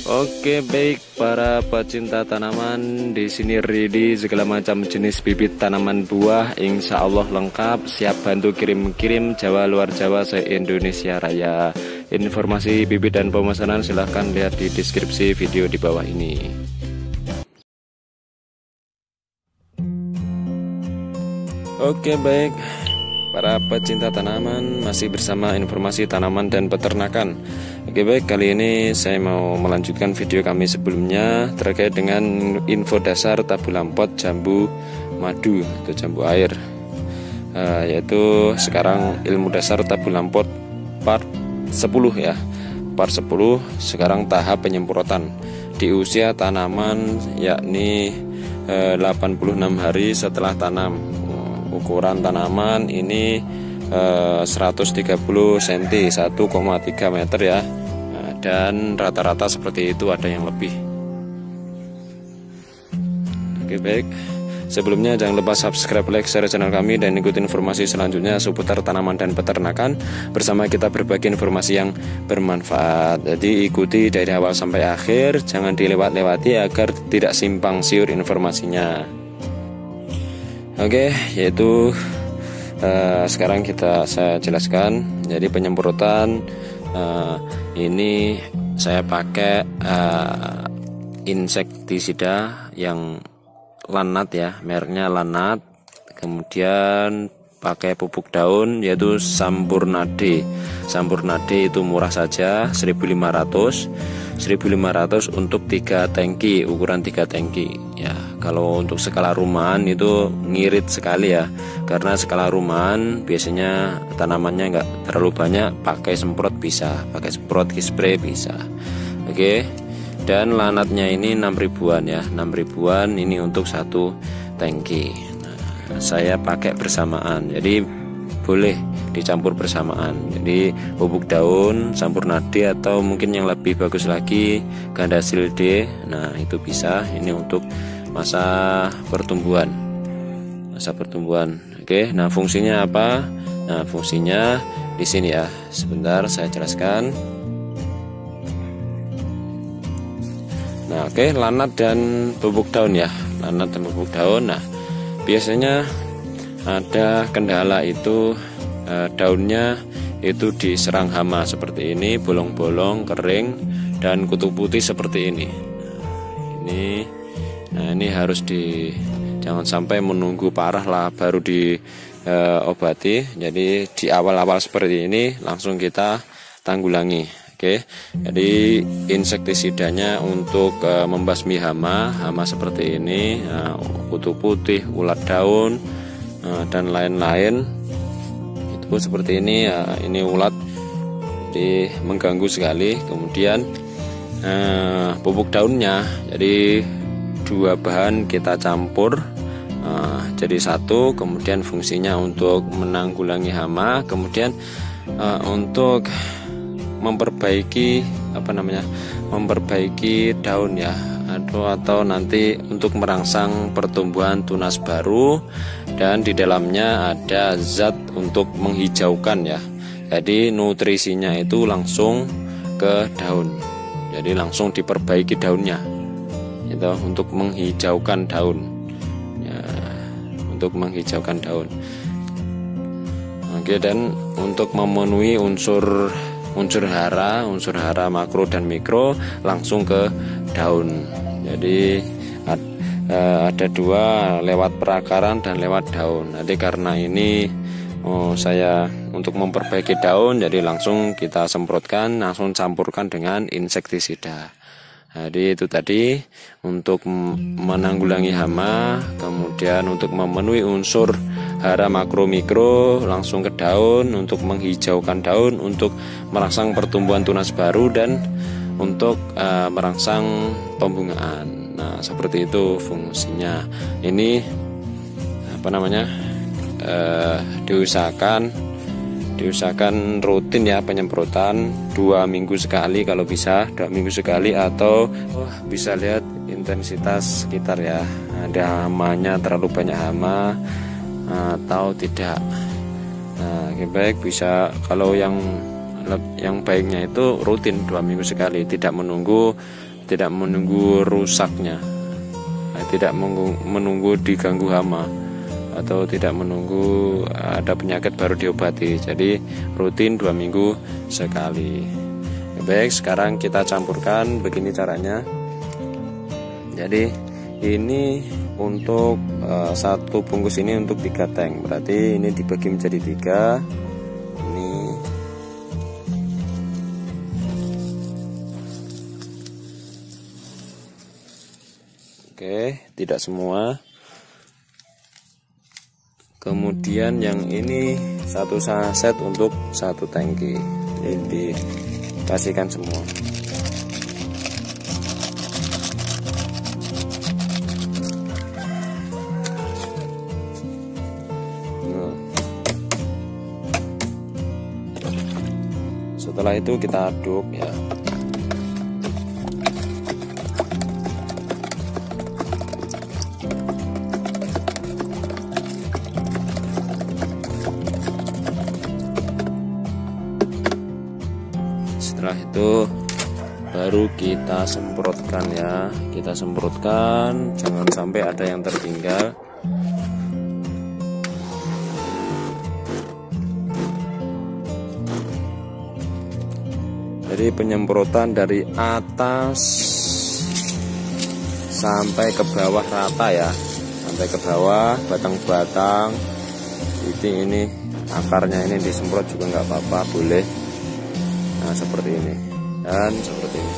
Oke, baik para pecinta tanaman, di sini ready segala macam jenis bibit tanaman buah, insya Allah lengkap, siap bantu kirim-kirim Jawa luar Jawa se-Indonesia Raya. Informasi bibit dan pemesanan silahkan lihat di deskripsi video di bawah ini. Oke, baik para pecinta tanaman, masih bersama informasi tanaman dan peternakan. Oke, baik, kali ini saya mau melanjutkan video kami sebelumnya terkait dengan info dasar tabu lampot jambu madu atau jambu air, yaitu sekarang ilmu dasar tabu lampot part 10 ya. Part 10 sekarang tahap penyemprotan di usia tanaman, yakni 86 hari setelah tanam. Ukuran tanaman ini 130 cm, 1,3 meter ya, dan rata-rata seperti itu, ada yang lebih. Oke, baik, sebelumnya jangan lupa subscribe, like, share channel kami, dan ikuti informasi selanjutnya seputar tanaman dan peternakan. Bersama kita berbagi informasi yang bermanfaat, jadi ikuti dari awal sampai akhir, jangan dilewat-lewati agar tidak simpang siur informasinya. Oke, yaitu sekarang saya jelaskan. Jadi penyemprotan ini saya pakai insektisida yang Lanat ya, mereknya Lanat. Kemudian pakai pupuk daun yaitu Sampurnade. Sampurnade itu murah saja, 1.500 untuk 3 tangki, ukuran 3 tangki ya. Kalau untuk skala rumahan itu ngirit sekali ya, karena skala rumahan biasanya tanamannya nggak terlalu banyak, pakai semprot bisa, pakai semprot spray bisa. Oke, dan Lanatnya ini 6 ribuan ya, 6 ribuan ini untuk 1 tangki. Nah, saya pakai bersamaan, jadi boleh dicampur bersamaan. Jadi bubuk daun Sampurnade atau mungkin yang lebih bagus lagi Gandasil D. Nah, itu bisa. Ini untuk masa pertumbuhan. Oke, nah fungsinya apa? Nah, fungsinya di sini ya. Sebentar saya jelaskan. Nah, oke, Lanat dan bubuk daun ya. Lanat dan bubuk daun. Nah, biasanya ada kendala itu daunnya itu diserang hama seperti ini, bolong-bolong, kering, dan kutu putih seperti ini. Nah ini harus jangan sampai menunggu parah lah baru diobati. Jadi di awal-awal seperti ini langsung kita tanggulangi. Oke, jadi insektisidanya untuk membasmi hama seperti ini, kutu putih, ulat daun, dan lain-lain itu seperti ini ya. Ini ulat jadi mengganggu sekali. Kemudian bubuk daunnya, jadi 2 bahan kita campur jadi 1. Kemudian fungsinya untuk menanggulangi hama, kemudian untuk memperbaiki daun ya, atau nanti untuk merangsang pertumbuhan tunas baru, dan di dalamnya ada zat untuk menghijaukan ya. Jadi nutrisinya itu langsung ke daun, jadi langsung diperbaiki daunnya itu untuk menghijaukan daun ya, Oke, dan untuk memenuhi unsur hara makro dan mikro langsung ke daun. Jadi ada 2, lewat perakaran dan lewat daun. Nanti karena ini saya untuk memperbaiki daun, jadi langsung kita semprotkan, langsung campurkan dengan insektisida. Jadi itu tadi untuk menanggulangi hama, kemudian untuk memenuhi unsur hara makro mikro langsung ke daun, untuk menghijaukan daun, untuk merangsang pertumbuhan tunas baru, dan untuk merangsang pembungaan. Nah, seperti itu fungsinya. Ini diusahakan rutin ya penyemprotan 2 minggu sekali kalau bisa, 2 minggu sekali, atau bisa lihat intensitas sekitar ya, ada hamanya, terlalu banyak hama atau tidak. Nah, baik, bisa kalau yang baiknya itu rutin 2 minggu sekali, tidak menunggu menunggu rusaknya, tidak menunggu diganggu hama, atau tidak menunggu ada penyakit baru diobati. Jadi rutin 2 minggu sekali. Baik, sekarang kita campurkan. Begini caranya. Jadi ini untuk 1 bungkus ini untuk 3 tank, berarti ini dibagi menjadi 3. Ini oke, tidak semua. Kemudian yang ini 1 saset untuk 1 tangki, jadi dikasihkan semua. Setelah itu kita aduk ya. Setelah itu baru kita semprotkan ya. Kita semprotkan, jangan sampai ada yang tertinggal. Jadi penyemprotan dari atas sampai ke bawah rata ya, sampai ke bawah batang-batang. Ini akarnya ini disemprot juga nggak apa-apa, boleh. Nah seperti ini dan seperti ini.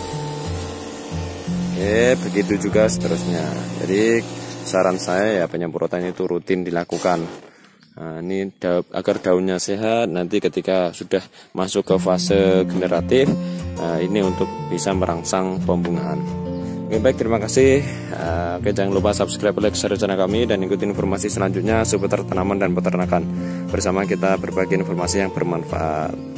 Begitu juga seterusnya. Jadi saran saya ya penyemprotan itu rutin dilakukan. Nah, ini agar daunnya sehat. Nanti ketika sudah masuk ke fase generatif, ini untuk bisa merangsang pembungaan. Oke, baik, terima kasih. Oke, jangan lupa subscribe, like, share channel kami, dan ikuti informasi selanjutnya seputar tanaman dan peternakan. Bersama kita berbagi informasi yang bermanfaat.